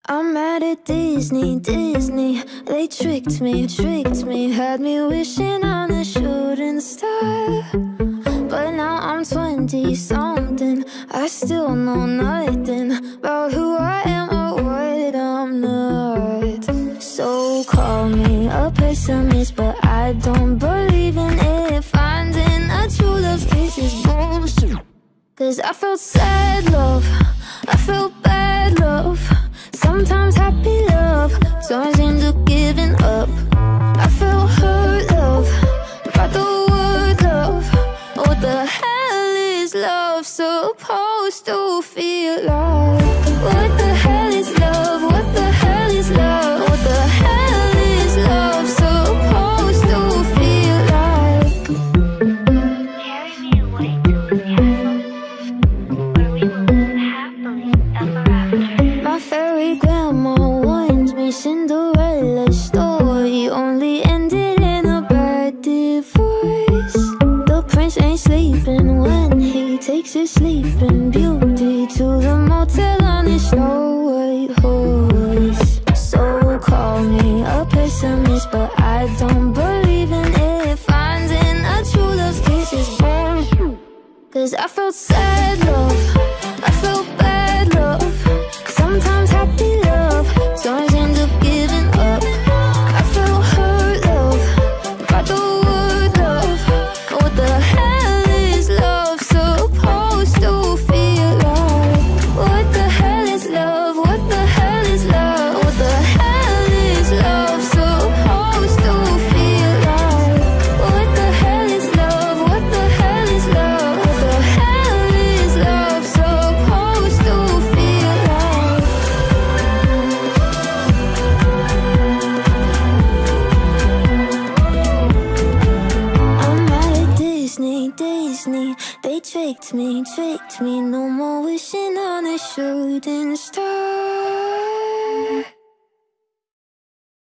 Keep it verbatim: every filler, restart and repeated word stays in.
I'm mad at Disney, Disney. They tricked me, tricked me. Had me wishing on a shooting star. But now I'm twenty-something. I still know nothing about who I am or what I'm not. So call me a pessimist, but I don't believe in it. Finding a true love kiss is bullshit. Cause I felt sad love, I felt bad love, sometimes happy love turns into giving up. I felt hurt love, by the word love. What the hell is love supposed to feel like? What the hell is love? What the hell is love? What the hell is love supposed to feel like? Carry me away to the castle, where we will live happily ever after. My fairy grandma warns me Cinderella's story only ended in a bad divorce. The prince ain't sleeping when he takes his sleeping beauty to the motel on his snow white horse. So call me a pessimist, but I don't believe in it. Finding a true love's kiss is bullshit. Cause I felt sad love, I felt bad love, sometimes happy love turns into giving up. I felt hurt love, by the word love. What the hell is love supposed to feel like? What the hell is love? What the hell is love? What the hell is love supposed to feel like? What the hell is love? What the hell is love? What the hell is love supposed to feel like? I'm mad at Disney, Disney. They tricked me, tricked me. No more wishing on a shooting star.